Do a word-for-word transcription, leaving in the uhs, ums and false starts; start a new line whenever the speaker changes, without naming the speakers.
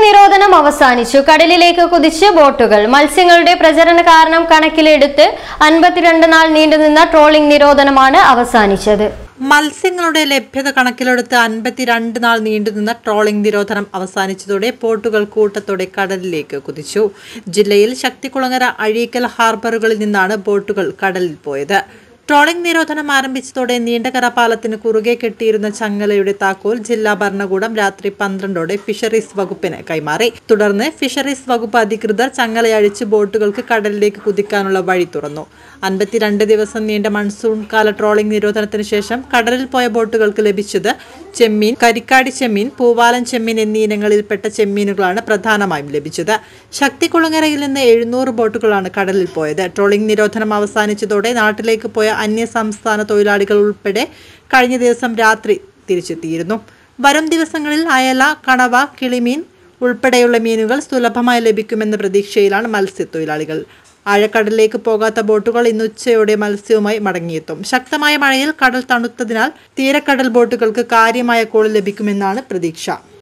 നിരോധനം അവസാനിച്ചു. കടലിലേക്ക് കുതിച്ച് ബോട്ടുകൾ. മത്സ്യങ്ങളുടെ പ്രചരണ കാരണം കണക്കിലെടുത്ത് അൻപത്തിരണ്ട് നാൾ നീണ്ടുനിന്ന ട്രോളിംഗ് നിരോധനമാണ് അവസാനിച്ചത്.
മത്സ്യങ്ങളുടെ ലഭ്യത കണക്കിലെടുത്ത് അൻപത്തിരണ്ട് നാൾ നീണ്ടുനിന്ന ട്രോളിംഗ് നിരോധനം അവസാനിച്ചതോടെ ബോട്ടുകൾ കൂട്ടത്തോടെ കടലിലേക്ക് കുതിച്ചു. ജില്ലയിൽ ശക്തികുളങ്ങര, അഴീക്കൽ ഹാർബറുകളിൽ നിന്നാണ് ബോട്ടുകൾ കടലിൽ പോയത്. ട്രോളിംഗ് നിരോധനം ആരംഭിച്ചതോടെ നീണ്ടകര പാലത്തിന് കുറുകെ കെട്ടിയിരുന്ന ചങ്ങലയുടെ താക്കോൽ ജില്ലാ ഭരണകൂടം രാത്രി പന്ത്രണ്ടോടെ ഫിഷറീസ് വകുപ്പിന് കൈമാറി. തുടർന്ന് ഫിഷറീസ് വകുപ്പ് അധികൃതർ ചങ്ങലയഴിച്ച് ബോട്ടുകൾക്ക് കടലിലേക്ക് കുതിക്കാനുള്ള വഴി തുറന്നു. അൻപത്തിരണ്ട് ദിവസം നീണ്ട മൺസൂൺ കാല ട്രോളിംഗ് നിരോധനത്തിന് ശേഷം കടലിൽ പോയ ബോട്ടുകൾക്ക് ലഭിച്ചത് ചെമ്മീൻ, കരിക്കാടി ചെമ്മീൻ, പൂവാലൻ ചെമ്മീൻ എന്നീ ഇനങ്ങളിൽപ്പെട്ട ചെമ്മീനുകളാണ് പ്രധാനമായും ലഭിച്ചത്. ശക്തികുളങ്ങരയിൽ നിന്ന് എഴുന്നൂറ് ബോട്ടുകളാണ് കടലിൽ പോയത്. ട്രോളിംഗ് നിരോധനം അവസാനിച്ചതോടെ നാട്ടിലേക്ക് പോയ അന്യ സംസ്ഥാന തൊഴിലാളികൾ ഉൾപ്പെടെ കഴിഞ്ഞ ദിവസം രാത്രി തിരിച്ചെത്തിയിരുന്നു. വരും ദിവസങ്ങളിൽ അയല, കണവ, കിളിമീൻ ഉൾപ്പെടെയുള്ള മീനുകൾ സുലഭമായി ലഭിക്കുമെന്ന പ്രതീക്ഷയിലാണ് മത്സ്യത്തൊഴിലാളികൾ. ആഴക്കടലിലേക്ക് പോകാത്ത ബോട്ടുകൾ ഇന്ന് ഉച്ചയോടെ മത്സ്യവുമായി മടങ്ങിയെത്തും. ശക്തമായ മഴയിൽ കടൽ തണുത്തതിനാൽ തീരക്കടൽ ബോട്ടുകൾക്ക് കാര്യമായ കോൾ ലഭിക്കുമെന്നാണ് പ്രതീക്ഷ.